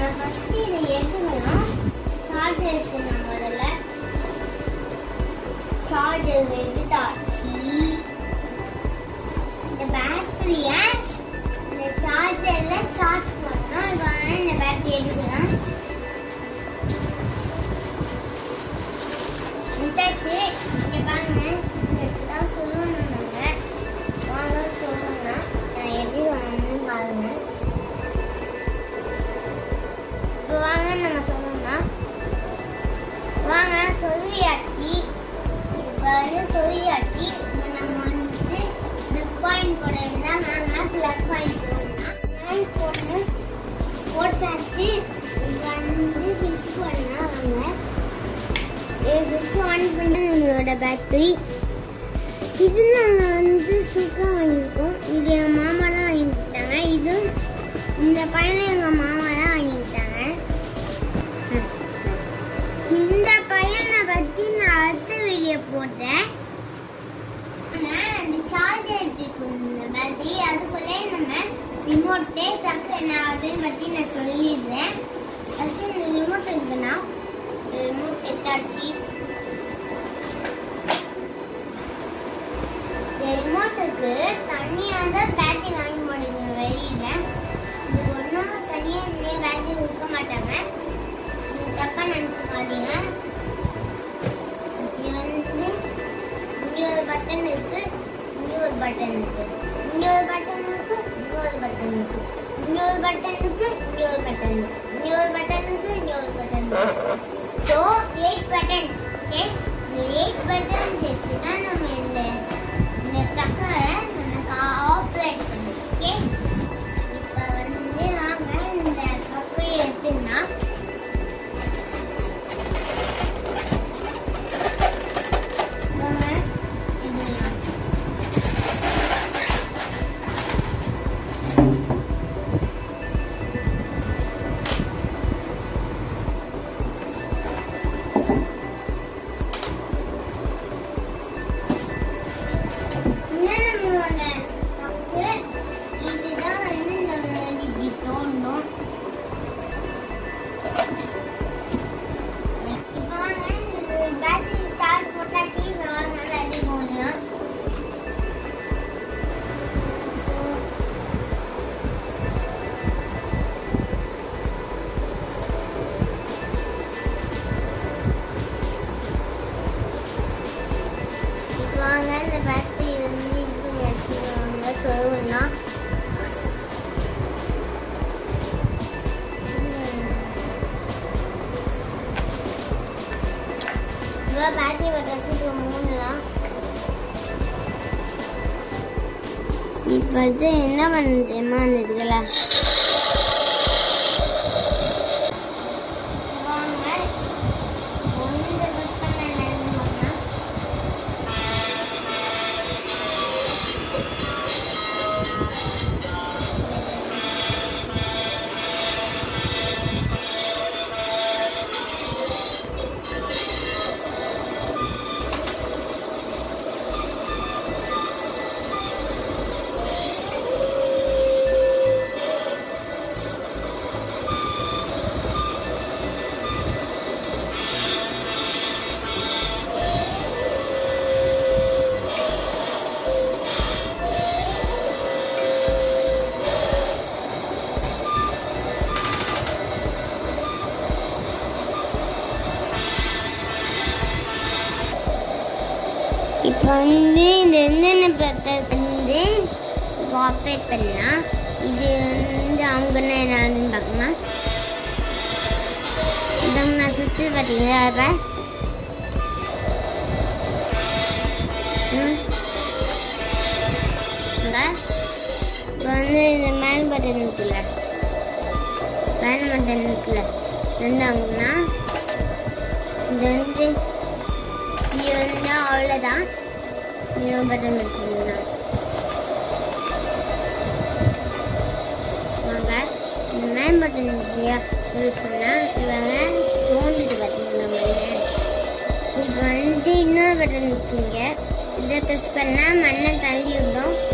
First இதை எடுத்துக்கலாம். Charger எடுத்துக்கலாம். முதல்ல சார்ஜர் எடுத்தாச்சு. இந்த பேட்டரியை இந்த சார்ஜர்ல சார்ஜ் பண்ணணும். அதனால இந்த பேட்டரி எடுக்கலாம். எடுத்தாச்சு. இங்க பாருங்க, இதுதான் சொல்லணும். வாங்க சொல்லணும்னா நான் எப்படி வாங்கணும்னு பாருங்க. இப்போ வாங்க நம்ம சொல்லணும்னா வாங்க சொல்லியாச்சு. இப்போ சொல்லியாச்சு. இப்போ நம்ம வந்துட்டு இந்த பாயிண்ட் போடுறதுதான் வாங்க ப்ளக் பாயிண்ட் போடணும். போட்டாச்சு. இப்போ வந்து ஸ்விட்ச் போடணும். வாங்க ஸ்விட்ச் ஆன் பண்ண நம்மளோட பேட்டரி. இது நாங்கள் வந்து சூப்பராக வாங்கியிருக்கோம். இது எங்கள் மாமா தான் வாங்கி கொடுத்தாங்க. இது இந்த பையனை எங்கள் மாமா தான் வாங்கி கொடுத்தாங்க. இந்த பையனை பற்றி நான் அடுத்த வீடியோ போட்டேன். அந்த சார்ஜர் எடுத்துக்கணும். இந்த பேட்டரி அதுக்குள்ளே நம்ம ரிமோட்டே டக்கு என்ன ஆகுதுன்னு பற்றி நான் சொல்லிடுறேன். ஃபஸ்ட்டு இந்த ரிமோட் இருக்குன்னா ரிமோட் எடுத்தாச்சு. ரிமோட்டுக்கு தனியாக தான் பேட்டரி வாங்கி போடுங்க வெளியில. இது ஒன்றும் தனியாக இருந்தே பேட்டரி கொடுக்க மாட்டாங்க. இது தப்பாக நினச்சிக்காதீங்க. இது வந்து இங்கே ஒரு பட்டன் இருக்கு, இங்கே ஒரு பட்டன் இருக்கு, இங்கே ஒரு பட்டன் இருக்கு, இங்கே ஒரு பட்டன் இருக்கு, இங்கே ஒரு பட்டன் இருக்கு, இங்கே ஒரு பட்டன் இருக்கு, இங்கே ஒரு பட்டன் இருக்கு, இங்கே ஒரு பட்டன் இருக்கு. So 8 buttons. ஓகே, இந்த 8 buttons வச்சு தான் நம்ம இந்த டக்கரை நமக்கு ஆப்ரேட் பண்ணும். ஓகே, இப்போ வந்து வாங்க இந்த கப்பையை எடுத்துன்னா வாங்க இதெல்லாம் பேட்டரி வச்சு மூணுலாம். இப்போ வந்து என்ன பண்ண தெரியுமா இதுல இப்போ வந்து இந்த என்னென்ன பர்பஸ் வந்து இப்போ ஆப்ரேட் பண்ணால் இது வந்து அவங்கன்னா என்னன்னு பார்க்கணும். இதாங்க நான் சுற்றி பார்த்தீங்களா இப்போ இப்போ வந்து இந்த மேன் பட்டன் இருக்குல்ல, மேன் பட்டன் இருக்குல்ல இருந்தாங்கன்னா இது வந்து இது வந்து அவ்வளோதான். நியூ பட்டன் இருக்குங்களா வாங்க இந்த மேன் பட்டன் இல்லையா யூஸ் பண்ணால் இவங்க தோண்டுது பார்த்தீங்களா மண்ணை. இப்போ வந்து இன்னொரு பட்டன் இருக்குங்க, இதை ப்ரெஸ் பண்ணால் மண்ணை தள்ளி விடும்.